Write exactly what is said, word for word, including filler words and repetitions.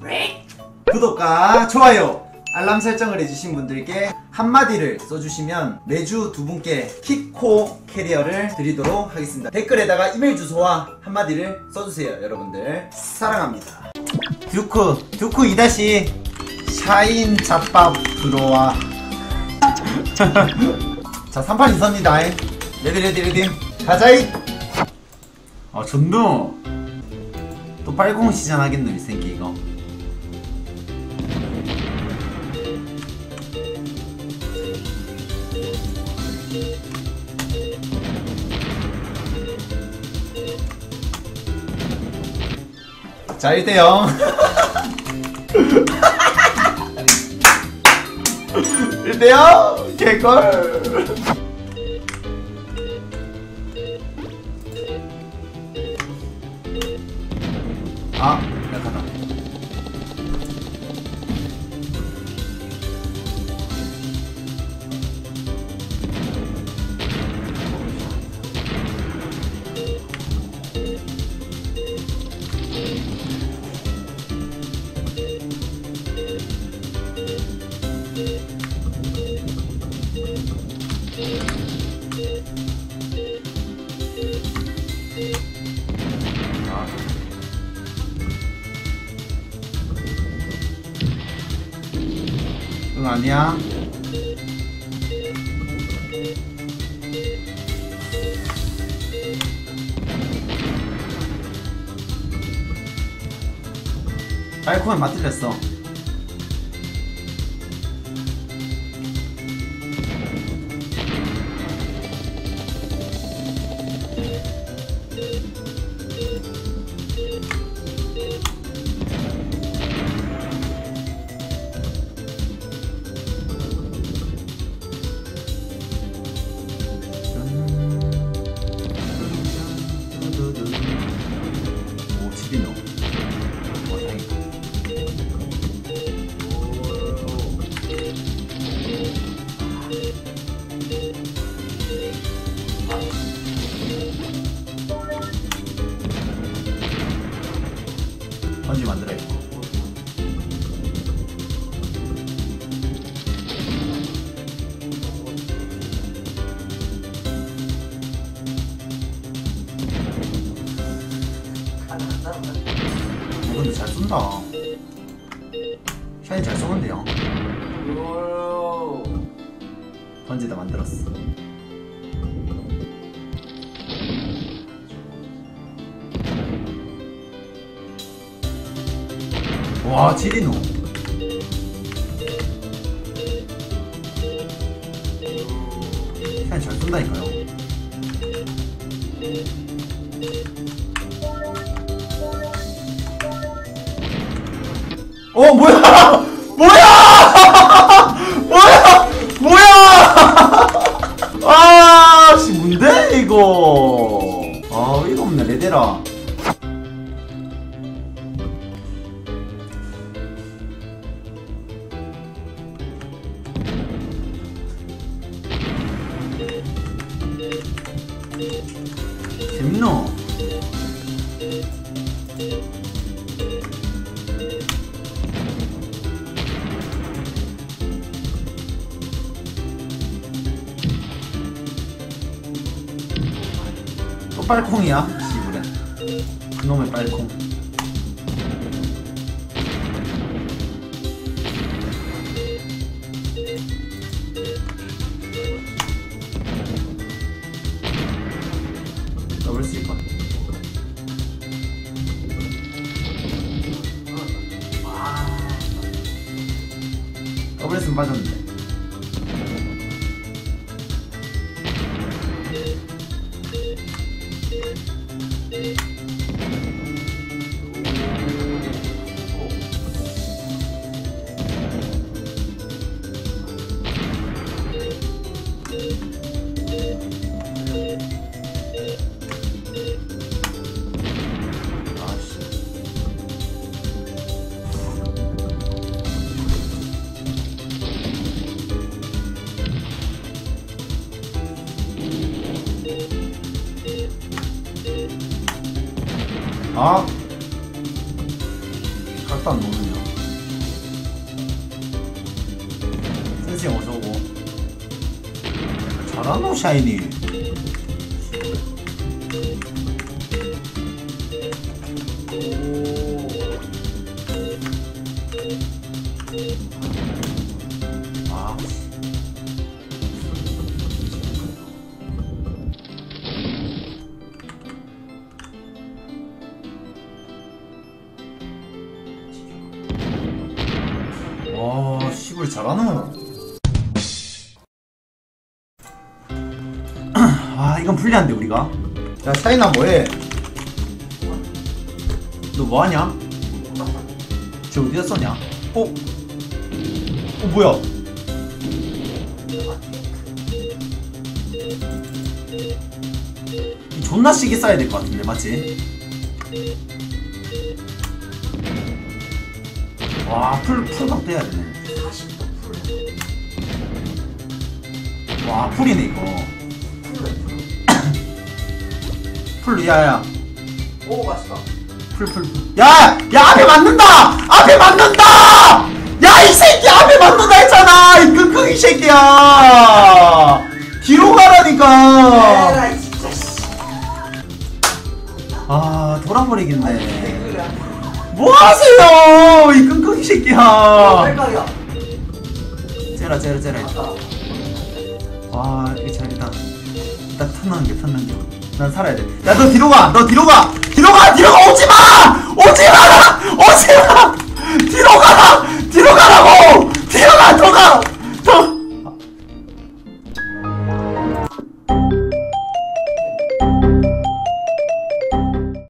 구독과 좋아요 알람 설정을 해주신 분들께 한마디를 써주시면 매주 두 분께 키코 캐리어를 드리도록 하겠습니다. 댓글에다가 이메일 주소와 한마디를 써주세요. 여러분들 사랑합니다. 듀크 듀크 이 다시 샤인 잡밥 들어와. 자 삼 판 이 선입니다. 레디 레디 레디 가자이. 아 전두 또 빨공 시전 하겠네 이 새끼 이거. 자 일 대 영. 일 대 영 개꿀. 아 약하다. 응 아니야. 빨콩에 맞들렸어. 번지 만들어야겠다. 어, 근데 잘 쏜다. 샤인 잘 쏘는데요. 번지다 만들었어. 와 지리노. 그냥 잘 쏜다니까요. 어 뭐야 뭐야 뭐야 뭐야. 아씨 뭔데 이거. 아 어이가 없네 레데라. 재밌노? 또 빨콩이야? 씨부래 그놈의 빨콩. 더블 스리퍼. 더블 했으면 빠졌는데. 아, 각도 안 놓느냐. 햄찌 어서오고. 잘하노 샤이니. 아. 와, 시골 잘하노. 아, 이건 불리한데 우리가. 야, 샤이나 뭐해? 너 뭐하냐? 쟤 어디다 썼냐? 어? 어 뭐야? 이 존나 시게 써야 될 것 같은데 맞지? 와, 풀, 풀각 떼야 되네. 와, 풀이네 이거. 풀, 야야. 오 맛있다. 풀, 풀, 풀. 야! 야, 앞에 맞는다! 앞에 맞는다! 야, 이 새끼 앞에 맞는다 했잖아! 이 끙끙이 새끼야! 뒤로 가라니까! 에라이 진짜 씨. 아, 돌아버리겠네. 뭐 하세요! 이 끙끙이 새끼야! 뺄각이야. 째라, 째라, 째라. 와, 이게 잘, 일단. 일단 턴나는 게, 턴나는 게. 난 살아야 돼. 야, 너 뒤로 가! 너 뒤로 가! 뒤로 가! 뒤로 가! 오지 마! 오지 마! 오지 마!